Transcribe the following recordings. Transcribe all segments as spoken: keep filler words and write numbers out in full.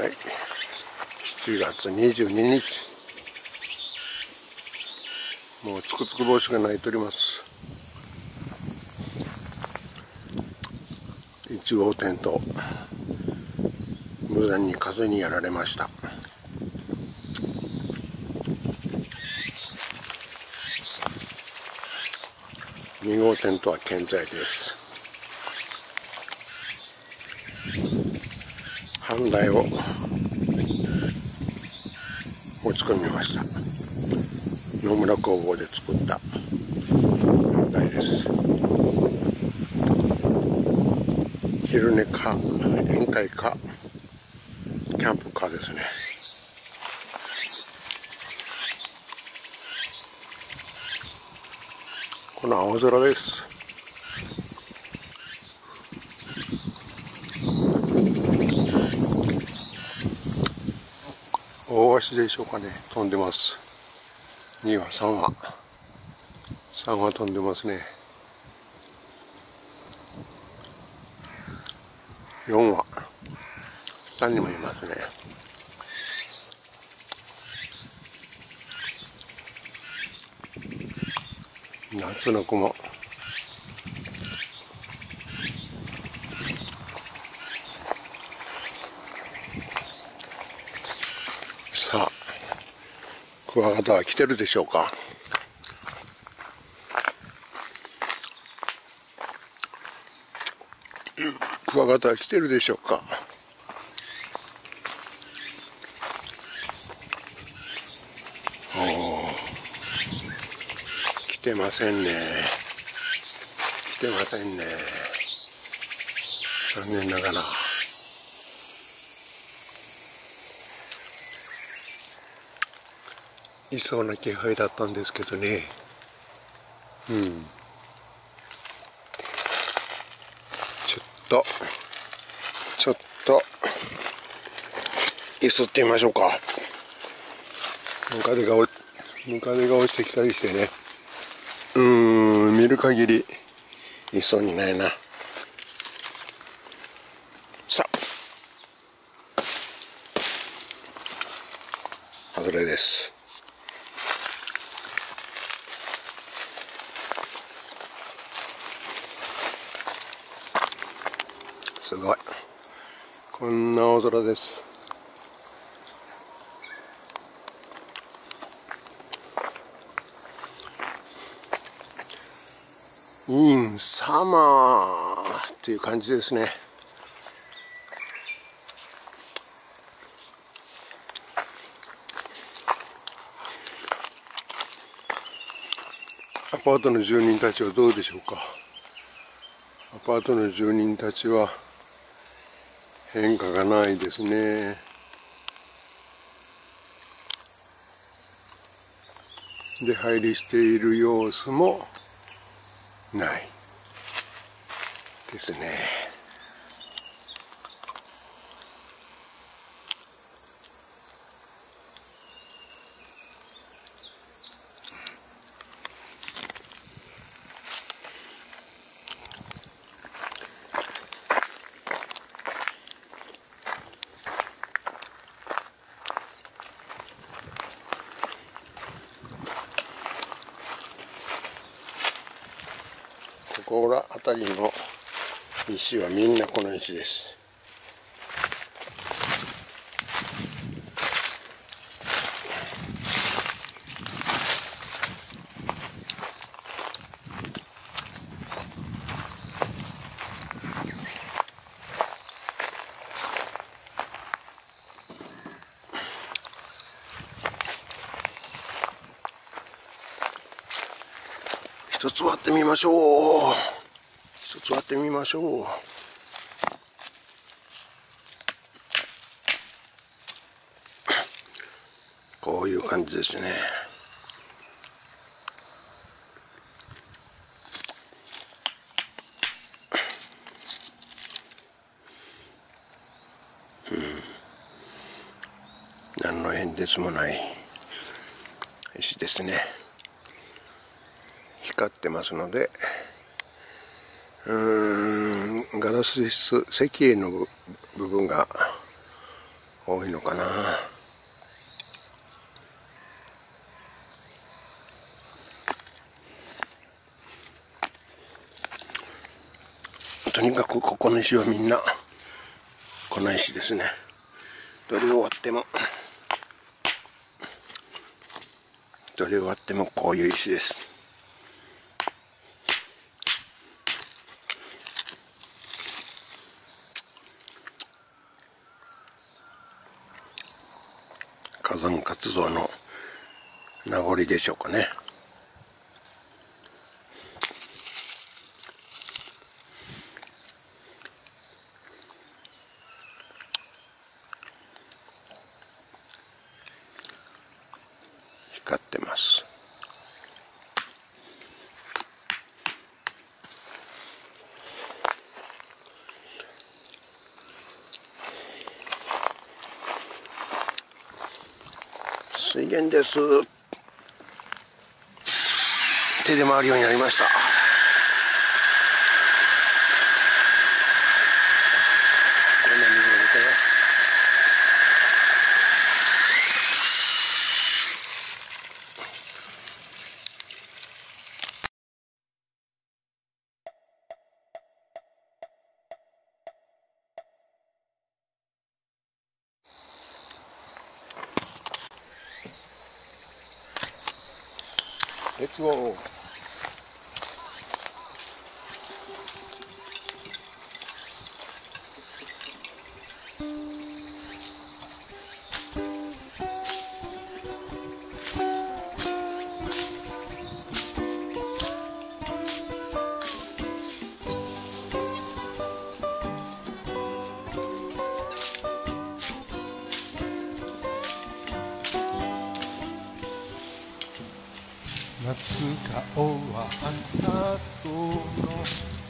はい、しちがつにじゅうににち、もうつくつく星が鳴いております。いち号店と無残に風にやられました。に号店とは健在です。半台を持ち込みました。野村工房で作った半台です。昼寝か宴会かキャンプかですね。この青空です。大足でしょうかね、飛んでます。に羽さん羽さん羽飛んでますね。よん羽下にもいますね。夏の雲。さあ、クワガタは来てるでしょうか。クワガタは来てるでしょうか。おー、来てませんね。来てませんね。残念ながら。いそうな気配だったんですけどね。うん。ちょっと、ちょっと、いすってみましょうか。ムカデが落、ムカデが落ちてきたりしてね。うーん、見る限り、いそうにないな。さあ、外れです。すごい。こんな青空です。インサマーっていう感じですね。アパートの住人たちはどうでしょうか。アパートの住人たちは変化がないですね。出入りしている様子もないですね。ここら辺りの石はみんなこの石です。一つ割ってみましょう。一つ割ってみましょう。こういう感じですね。うん、何の変哲もない石ですね。光ってますので、うーん、ガラス質、石英の部分が多いのかな。とにかくここの石はみんなこの石ですね。取り終わっても取り終わってもこういう石です。火山活動の名残でしょうかね。光ってます。水源です。手で回るようになりました。こんな水が出てます。レッツゴー。 夏が終わった後の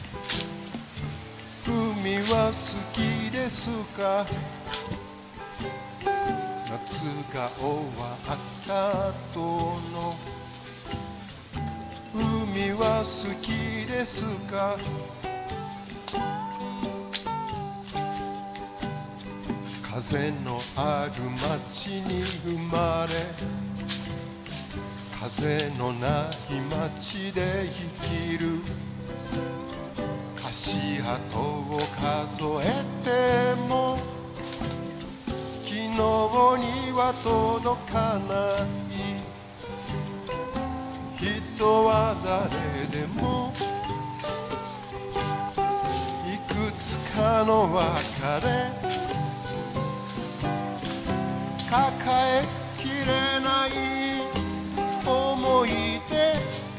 海は好きですか。夏が終わった後の海は好きですか。風のある町に生まれ風のない街で生きる。足跡を数えても昨日には届かない。人は誰でもいくつかの別れ抱えきれない思い出。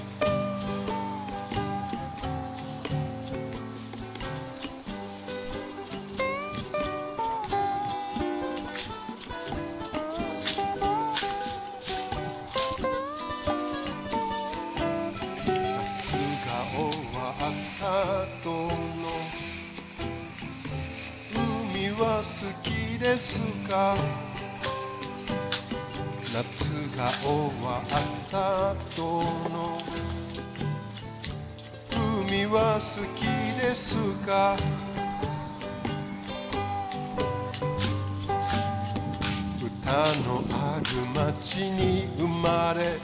夏が終わった後の海は好きですか。夏が終わった後の海は好きですか。歌のある町に生まれ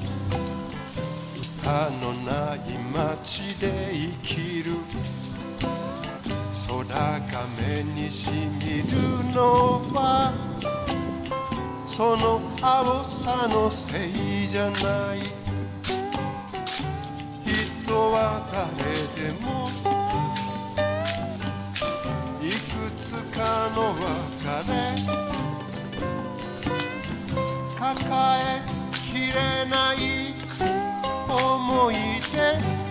歌のない町で生きる。空が目にしみるのはその青さのせいじゃない。人は誰でもいくつかの別れ抱えきれない思い出。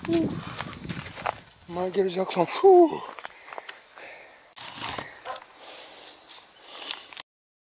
マイケル・ジャクソン、ふう。